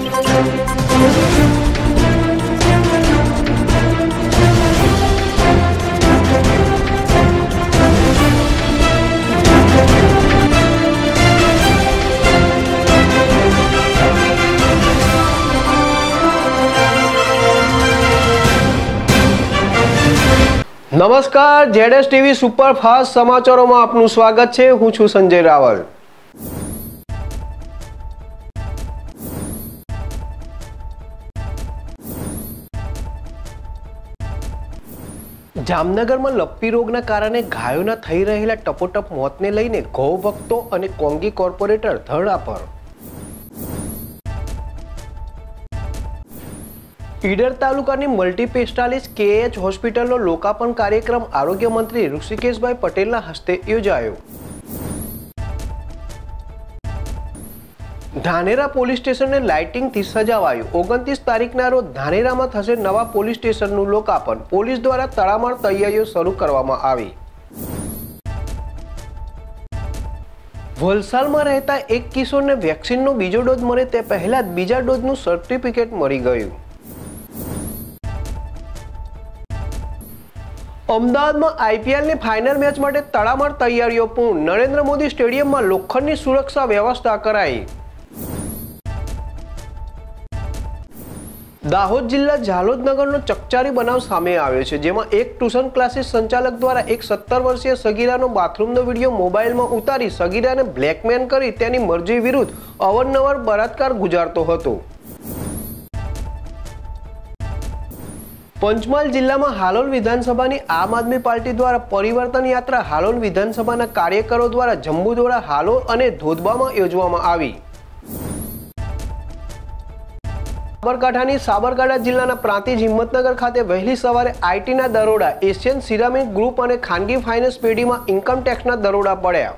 नमस्कार, ZS TV superfast समाचारों में आपનું સ્વાગત છે। હું છું સંજય રાવલ। જામનગરમાં લપ્પી રોગના કારણે ગાયોના થઈ રહેલા ટપોટપ મોતને લઈને ગૌ ભક્તો અને કોંગી કોર્પોરેટર ધરણા પર। ઈડર તાલુકાની મલ્ટીસ્પેશિયાલિટી કેએચ હોસ્પિટલનો લોકાર્પણ કાર્યક્રમ આરોગ્ય મંત્રી ઋષિકેશભાઈ પટેલના હસ્તે યોજાયો। ધાનેરા પોલીસ સ્ટેશનને લાઇટિંગથી સજાવાયું। 29 તારીખના રોજ ધાનેરામાં થશે નવા પોલીસ સ્ટેશનનું લોકાર્પણ। પોલીસ દ્વારા તડામાર તૈયારીઓ શરૂ કરવામાં આવી। વલસાડમાં રહેતા એક કિશોરને વેક્સિનનો બીજો ડોઝ મળે તે પહેલા જ બીજા ડોઝનું સર્ટિફિકેટ મળી ગયું। અમદાવાદમાં આઈપીએલની ફાઇનલ મેચ માટે તડામાર તૈયારીઓ પૂર્ણ। નરેન્દ્ર મોદી સ્ટેડિયમમાં લોખંડની સુરક્ષા વ્યવસ્થા કરાઈ। દાહોદ જિલ્લા ઝાલોદ નગરનો ચકચારી બનાવ સામે આવ્યો છે, જેમાં એક ટ્યુશન ક્લાસીસ સંચાલક દ્વારા એક 17 વર્ષીય સગીરાનો બાથરૂમનો વિડીયો મોબાઈલમાં ઉતારી સગીરાને બ્લેકમેલ કરી તેની મરજી વિરુદ્ધ અવારનવાર બળાત્કાર ગુજારતો હતો। પંચમહાલ જિલ્લામાં હાલોલ વિધાનસભાની આમ આદમી પાર્ટી દ્વારા પરિવર્તન યાત્રા હાલોલ વિધાનસભાના કાર્યકરો દ્વારા જંબુદોડા, હાલોલ અને ધોધબામાં યોજવામાં આવી। સાબરકાંઠા જિલ્લાના પ્રાંતિજ હિંમતનગર ખાતે વહેલી સવારે આઈટીના દરોડા, એશિયન સિરામિક ગ્રુપ અને ખાનગી ફાઇનાન્સ પેઢીમાં ઇન્કમ ટેક્સના દરોડા પડ્યા।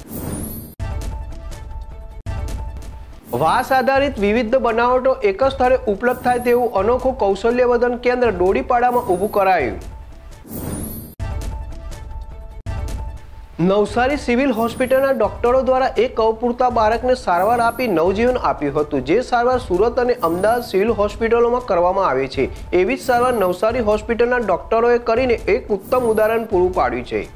વાસ આધારિત વિવિધ બનાવટો એક જ સ્થળે ઉપલબ્ધ થાય તેવું અનોખું કૌશલ્યવર્ધન કેન્દ્ર ડોડીપાડામાં ઊભું કરાયું। નવસારી સિવિલ હોસ્પિટલના ડોક્ટરો દ્વારા એક અપૂરતા બાળકને સારવાર આપી નવજીવન આપ્યું હતું, જે સારવાર સુરત અને અમદાવાદ સિવિલ હોસ્પિટલોમાં કરવામાં આવે છે। એવી જ સારવાર નવસારી હોસ્પિટલના ડોક્ટરોએ કરીને એક ઉત્તમ ઉદાહરણ પૂરું પાડ્યું છે।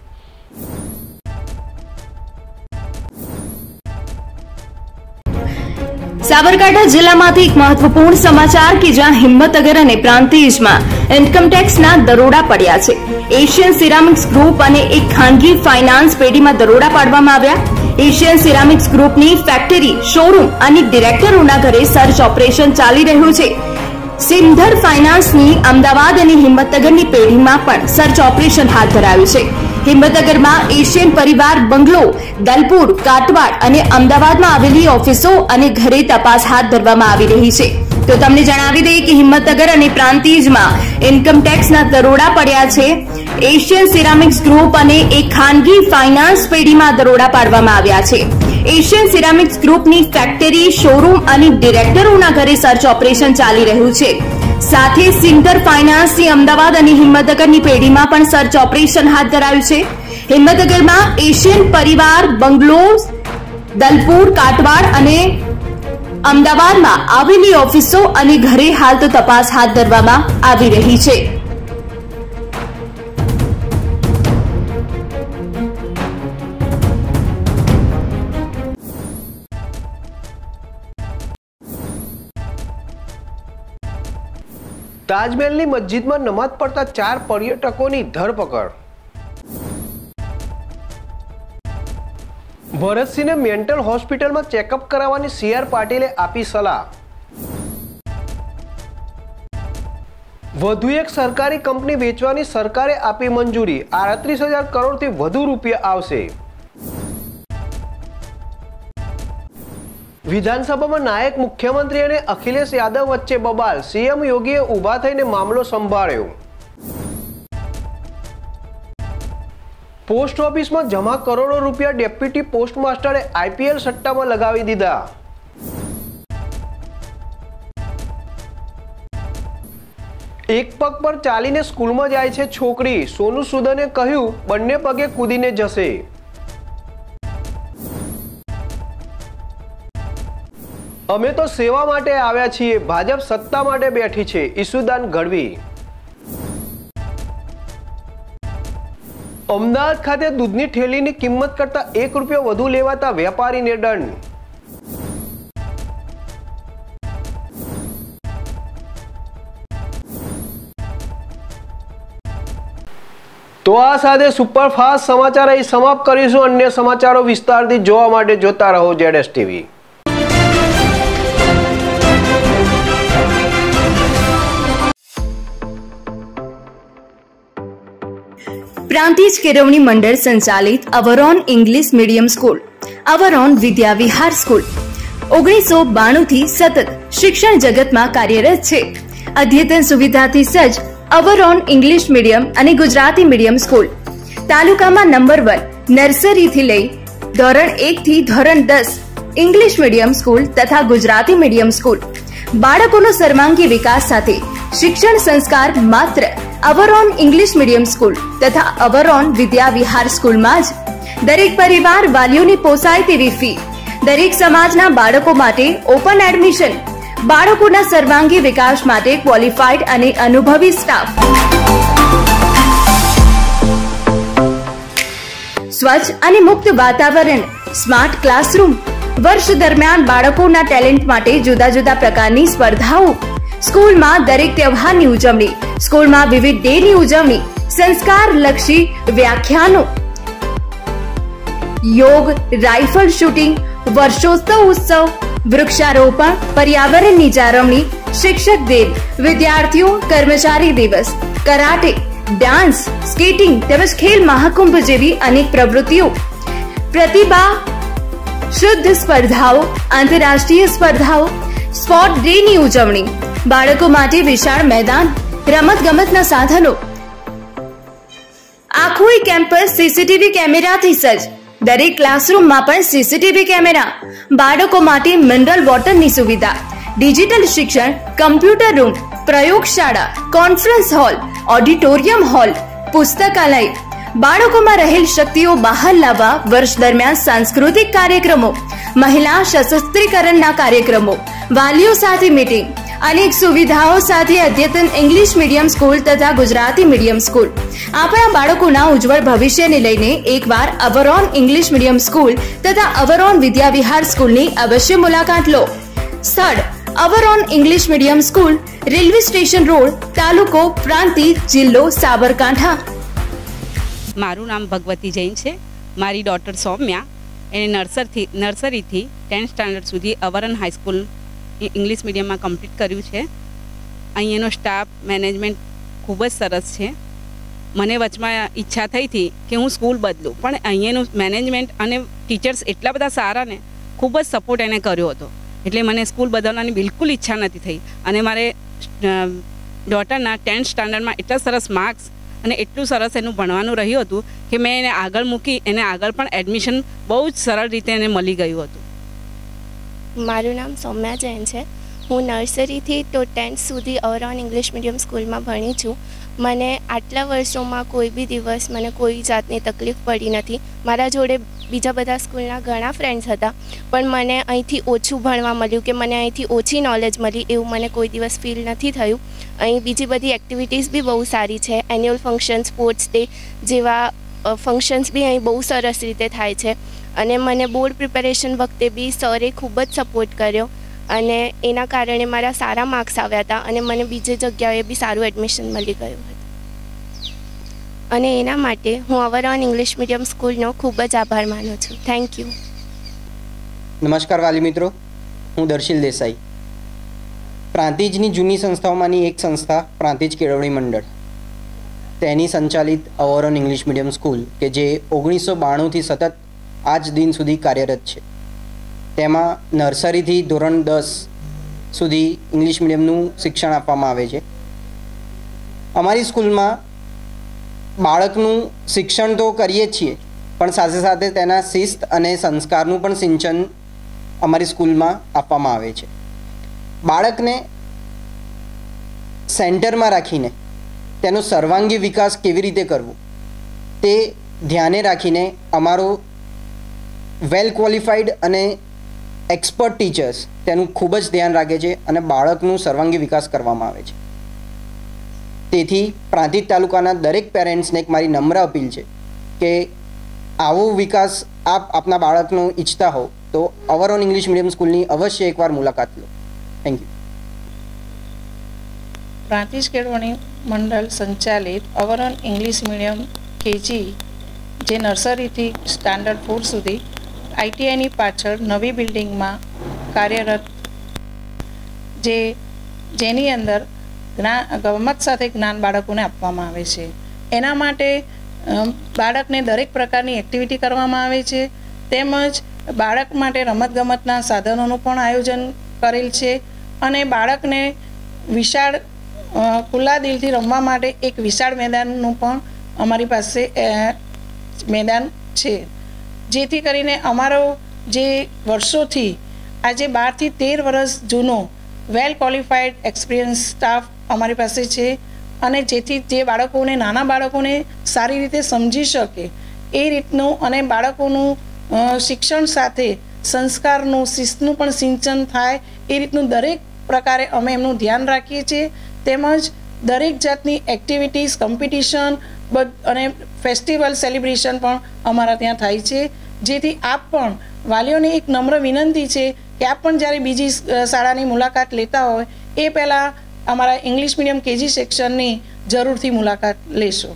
સાબરકાંઠા જિલ્લામાંથી એક મહત્વપૂર્ણ સમાચાર કે જ્યાં હિંમતનગર અને પ્રાંતિજમાં ઇન્કમ ટેક્સના દરોડા પડ્યા છે। એશિયન સિરામિક્સ ગ્રુપ અને એક ખાનગી ફાઇનાન્સ પેઢીમાં દરોડા પાડવામાં આવ્યા। એશિયન સિરામિક્સ ગ્રુપની ફેક્ટરી, શોરૂમ અને ડિરેક્ટરોના ઘરે સર્ચ ઓપરેશન ચાલી રહ્યું છે। સિમધર ફાઇનાન્સની અમદાવાદ અને હિંમતનગરની પેઢીમાં પણ સર્ચ ઓપરેશન હાથ ધરાયું છે। હિંમતનગરમાં એશિયન પરિવાર બંગલો, દલપુર, કાટવાડ અને અમદાવાદમાં આવેલી ઓફિસો અને ઘરે તપાસ હાથ ધરવામાં આવી રહી છે। તો તમને જણાવી દઈએ કે હિંમતનગર અને પ્રાંતિજમાં ઇન્કમ ટેક્સના દરોડા પડ્યા છે। એશિયન સિરામિક્સ ગ્રુપ અને એક ખાનગી ફાઇનાન્સ પેઢીમાં દરોડા પાડવામાં આવ્યા છે। એશિયન સિરામિક્સ ગ્રુપની ફેક્ટરી, શોરૂમ અને ડિરેક્ટરોના ઘરે સર્ચ ઓપરેશન ચાલી રહ્યું છે। સાથે સિમધર ફાઇનાન્સની અમદાવાદ અને હિંમતનગરની પેઢીમાં પણ સર્ચ ઓપરેશન હાથ ધરાયું છે। હિંમતનગરમાં એશિયન પરિવાર બંગલોઝ, દલપુર, કાટવાડ અને અમદાવાદમાં આવેલી ઓફિસો અને ઘરે હાલ તો તપાસ હાથ ધરવામાં આવી રહી છે। તાજમહેલની મસ્જિદમાં નમાઝ પડતા 4 પર્યટકોની ધરપકડ। ભરતસિંહને મેન્ટલ હોસ્પિટલમાં ચેકઅપ કરાવવાની સીઆર પાટીલે આપી સલાહ। વધુ એક સરકારી કંપની વેચવાની સરકારે આપી મંજૂરી। 38,000 કરોડથી વધુ રૂપિયા આવશે। વિધાનસભામાં નાયક મુખ્યમંત્રી અને અખિલેશ યાદવ વચ્ચે બબાલ। સીએમ યોગીએ ઊભા થઈને મામલો સંભાળ્યો। પોસ્ટ ઓફિસમાં જમા કરોડો રૂપિયા ડેપ્યુટી પોસ્ટ માસ્ટરે આઈપીએલ સટ્ટામાં લગાવી દીધા। એક પગ પર ચાલીને સ્કૂલમાં જાય છે છોકરી, સોનુ સૂદને કહ્યું બંને પગે કૂદીને જશે। અમે તો સેવા માટે આવ્યા છીએ, ભાજપ સત્તા માટે બેઠી છે. ઈસુદાન ગઢવી. અમદાવાદ ખાતે દૂધની થેલીની કિંમત કરતા ₹1 વધુ લેવાતા વેપારીને દંડ. તો આ સાથે સુપરફાસ્ટ સમાચાર અહીં સમાપ્ત કરીશું. અન્ય સમાચારો વિસ્તારથી જોવા માટે જોતા રહો ZS TV. પ્રાંતિજ કેળવણી મંડળ સંચાલિત our own English medium school, our own Vidya Vihar school 1992 થી સતત શિક્ષણ જગતમાં કાર્યરત છે. અદ્યતન સુવિધાથી સજ્જ અવરોન ઇંગ્લિશ મીડિયમ અને ગુજરાતી મીડિયમ સ્કૂલ તાલુકામાં નંબર 1 નર્સરીથી લઈ ધોરણ 1 થી ધોરણ 10 ઇંગ્લિશ મીડિયમ સ્કૂલ તથા ગુજરાતી મીડિયમ સ્કૂલ. બાળકોનો સર્વાંગી વિકાસ સાથે શિક્ષણ સંસ્કાર માત્ર અવરોન ઇંગ્લિશ મીડિયમ સ્કૂલ તથા અવરોન વિદ્યા વિહાર સ્કૂલમાં જ. દરેક પરિવાર વાલીઓની પોસાય તેવી ફી, દરેક સમાજના બાળકો માટે ઓપન એડમિશન, બાળકોના સર્વાંગી વિકાસ માટે ક્વોલિફાઈડ અને અનુભવી સ્ટાફ, સ્વચ્છ અને મુક્ત વાતાવરણ, સ્માર્ટ ક્લાસરૂમ. વર્ષ દરમિયાન બાળકોના ટેલેન્ટ માટે જુદા જુદા પ્રકારની સ્પર્ધાઓ. સ્કૂલમાં દરેક તહેવારની ઉજવણી, સ્કૂલમાં વિવિધ ડેની ઉજવણી, સંસ્કારલક્ષી વ્યાખ્યાનો, યોગ, રાઇફલ શૂટિંગ, વર્ષોત્સવ ઉત્સવ, વૃક્ષારોપણ, પર્યાવરણની જાળવણી, શિક્ષક દિન, વિદ્યાર્થીઓ કર્મચારી દિવસ, કરાટે, ડાન્સ, સ્કેટિંગ તેમજ ખેલ મહાકુંભ જેવી અનેક પ્રવૃત્તિઓ, પ્રતિભા શુદ્ધ સ્પર્ધાઓ, આંતરરાષ્ટ્રીય સ્પર્ધાઓ, સ્પોર્ટ ડેની ઉજવણી, બાળકો માટે વિશાળ મેદાન, રમત ગમતના સાધનો. આખું કેમ્પસ સીસીટીવી કેમેરાથી સજ્જ. દરેક ક્લાસરૂમમાં પણ સીસીટીવી કેમેરા. બાળકો માટે મિનરલ વોટરની સુવિધા, ડિજિટલ શિક્ષણ, કમ્પ્યુટર રૂમ, પ્રયોગશાળા, કોન્ફરન્સ હોલ, ઓડિટોરિયમ હોલ, પુસ્તકાલય. બાળકોમાં રહેલ શક્તિઓ બહાર લાવવા વર્ષ દરમિયાન સાંસ્કૃતિક કાર્યક્રમો, મહિલા સશક્તિકરણના કાર્યક્રમો, વાલીઓ સાથે મીટિંગ. અનેક સુવિધાઓ સાથે અદ્યતન ઇંગ્લિશ મીડિયમ સ્કૂલ તથા ગુજરાતી મીડિયમ સ્કૂલ. આપણા બાળકોના ઉજ્જવળ ભવિષ્યને લઈને એકવાર અવરોન ઇંગ્લિશ મીડિયમ સ્કૂલ તથા અવરોન વિદ્યા વિહાર સ્કૂલની અવશ્ય મુલાકાત લો. સ્થળ our own English medium school, railway station road, તાલુકો પ્રાંતિજ, જિલ્લો સાબરકાંઠા. મારું નામ ભગવતી જૈન છે. મારી ડોટર સૌમ્યા એને નર્સરીથી 10th સ્ટાન્ડર્ડ સુધી અવરોન હાઈસ્કૂલ ઇંગ્લિશ મીડિયમમાં કમ્પ્લીટ કર્યું છે. અહીંયાનો સ્ટાફ મેનેજમેન્ટ ખૂબ જ સરસ છે. મને વચમાં ઈચ્છા થઈ હતી કે હું સ્કૂલ બદલું, પણ અહીંયાનું મેનેજમેન્ટ અને ટીચર્સ એટલા બધા સારા ને ખૂબ જ સપોર્ટ એને કર્યો હતો, એટલે મને સ્કૂલ બદલવાની બિલકુલ ઈચ્છા નથી થઈ. અને મારે ડોટરના 10th સ્ટાન્ડર્ડમાં એટલા સરસ માર્ક્સ અને એટલું સરસ એનું ભણવાનું રહ્યું હતું કે મેં એને આગળ મૂકી, એને આગળ પણ એડમિશન બહુ જ સરળ રીતે એને મળી ગયું હતું. મારું નામ સૌમ્યા જૈન છે. હું નર્સરીથી તો 10th સુધી અવરોન ઇંગ્લિશ મીડિયમ સ્કૂલમાં ભણી છું. મને આટલા વર્ષોમાં કોઈ બી દિવસ મને કોઈ જાતની તકલીફ પડી નથી. મારા જોડે બીજા બધા સ્કૂલના ઘણા ફ્રેન્ડ્સ હતા, પણ મને અહીંથી ઓછું ભણવા મળ્યું કે મને અહીંથી ઓછી નોલેજ મળી એવું મને કોઈ દિવસ ફીલ નથી થયું. અહીં બીજી બધી એક્ટિવિટીઝ બી બહુ સારી છે. એન્યુઅલ ફંક્શન, સ્પોર્ટ્સ ડે જેવા ફંક્શન્સ બી અહીં બહુ સરસ રીતે થાય છે. અને મને બોર્ડ પ્રિપેરેશન વખતે બી સરે ખૂબ જ સપોર્ટ કર્યો અને એના કારણે મારા સારા માર્ક્સ આવ્યા હતા અને મને બીજી જગ્યાએ બી સારું એડમિશન મળી ગયું હતું. અને એના માટે હું અવરોન ઇંગ્લિશ મીડિયમ સ્કૂલનો ખૂબ જ આભાર માનું છું. Thank you. નમસ્કાર વાલી મિત્રો, હું દર્શિલ દેસાઈ. પ્રાંતિજની જૂની સંસ્થાઓમાંની એક સંસ્થા પ્રાંતિજ કેળવણી મંડળ, તેની સંચાલિત અવરોન ઇંગ્લિશ મીડિયમ સ્કૂલ કે જે 1992થી સતત આજ દિન સુધી કાર્યરત છે. તેમાં નર્સરીથી ધોરણ 10 સુધી ઇંગ્લિશ મીડિયમનું શિક્ષણ આપવામાં આવે છે. અમારી સ્કૂલમાં બાળકનું શિક્ષણ તો કરીએ જ છીએ, પણ સાથે સાથે તેના શિસ્ત અને સંસ્કારનું પણ સિંચન અમારી સ્કૂલમાં આપવામાં આવે છે. બાળકને સેન્ટરમાં રાખીને તેનો સર્વાંગી વિકાસ કેવી રીતે કરવો તે ધ્યાને રાખીને અમારો વેલ ક્વોલિફાઈડ અને એક્સપર્ટ ટીચર્સ તેનું ખૂબ જ ધ્યાન રાખે છે અને બાળકનું સર્વાંગી વિકાસ કરવામાં આવે છે. તેથી પ્રાંતિજ તાલુકાના દરેક પેરેન્ટ્સને એક મારી નમ્ર અપીલ છે કે આવો વિકાસ આપ આપના બાળકનો ઈચ્છતા હો તો અવરોન ઇંગ્લિશ મીડિયમ સ્કૂલની અવશ્ય એકવાર મુલાકાત લો. Thank you. પ્રાંતિજ કેળવણી મંડળ સંચાલિત અવરોન ઇંગ્લિશ મીડિયમ કેજી જે નર્સરીથી સ્ટાન્ડર્ડ 4 સુધી આઈટીઆઈની પાછળ નવી બિલ્ડિંગમાં કાર્યરત જેની અંદર ગમત સાથે જ્ઞાન બાળકોને આપવામાં આવે છે. એના માટે બાળકને દરેક પ્રકારની એક્ટિવિટી કરવામાં આવે છે, તેમજ બાળક માટે રમતગમતના સાધનોનું પણ આયોજન કરેલ છે અને બાળકને વિશાળ ખુલ્લા દિલથી રમવા માટે એક વિશાળ મેદાનનું પણ અમારી પાસે મેદાન છે, જેથી કરીને અમારો જે વર્ષોથી આજે 12 થી 13 વર્ષ જૂનો વેલ ક્વોલિફાઈડ એક્સપિરિયન્સ સ્ટાફ અમારી પાસે છે અને જેથી જે બાળકોને નાના બાળકોને સારી રીતે સમજી શકે એ રીતનું અને બાળકોનું શિક્ષણ સાથે સંસ્કારનું શિસ્તનું પણ સિંચન થાય એ રીતનું દરેક પ્રકારે અમે એમનું ધ્યાન રાખીએ છીએ. તેમજ દરેક જાતની એક્ટિવિટીઝ કોમ્પિટિશન અને ફેસ્ટિવલ સેલિબ્રેશન પણ અમારા ત્યાં થાય છે, જેથી આપ પણ વાલીઓને એક નમ્ર વિનંતી છે કે આપ પણ જ્યારે બીજી શાળાની મુલાકાત લેતા હોય એ પહેલાં અમારા ઇંગ્લિશ મીડિયમ કેજી સેક્શનની જરૂરથી મુલાકાત લેશો.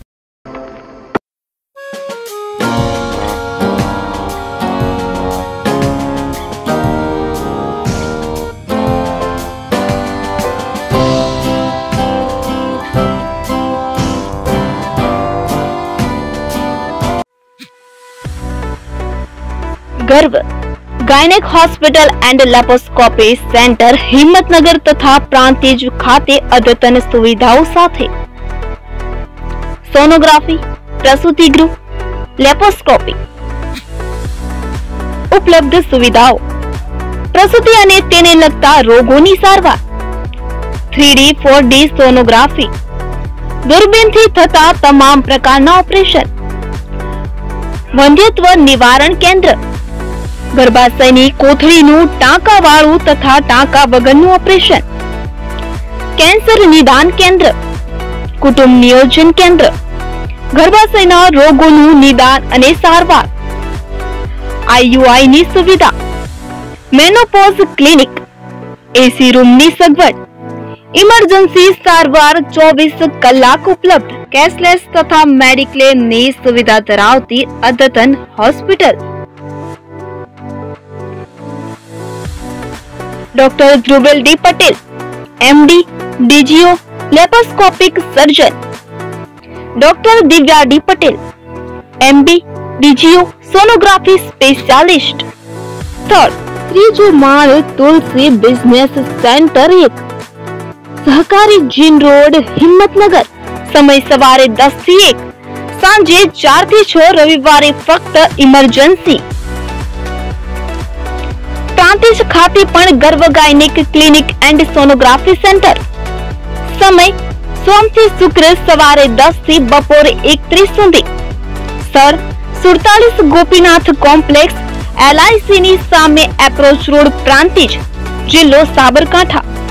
Garv gynaec hospital and laparoscopy centre Himmatnagar तथा प्रांतिज खाते अद्यतन सुविधाओं साथे सोनोग्राफी, प्रसूति गृह, लेप्रोस्कोपी उपलब्ध सुविधाओं, प्रसूति अने तेने लगता रोगोनी सारवार, 3D 4D सोनोग्राफी, दूरबीन थी थता तमाम प्रकारना ऑपरेशन, वंध्यत्व निवारण केंद्र, गर्भाशयनी कोथळीनुं टांकावाळुं तथा टांका वगरनुं ऑपरेशन, कैंसर निदान केंद्र, कुटुंब नियोजन केंद्र, गर्भाशयना रोगोनुं निदान अने सारवार, आईयूआई नी सुविधा, मेनोपॉज क्लिनिक, एसी रूम नी सगवड, इमरजन्सी सारवार 24 कलाक उपलब्ध, कैशलेस तथा मेडिक्लेम नी सुविधा धरावती अद्यतन hospital. Doctor Dhruvel D Patel, MD, DGO, laparoscopic surgeon. Doctor Divya D Patel, MD, DGO, sonography specialist. Third, त्रीजो माळ तुलसी बिजनेस सेंटर 1, सहकारी जीन रोड, हिम्मतनगर. समय सवारे 10 થી 1, सांजे 4 થી 6, रविवारे फक्त इमरजन्सी. प्रांतिज खाते पण Garv gynaec clinic and sonography centre. समय सोम થી શુક્ર સવારે 10 થી બપોરે 1:30 સુધી. સર 47 ગોપીનાથ કોમ્પ્લેક્સ, LIC ની સામે એપ્રોચ રોડ, પ્રાંતિજ, જિલ્લો સાબરકાંઠા.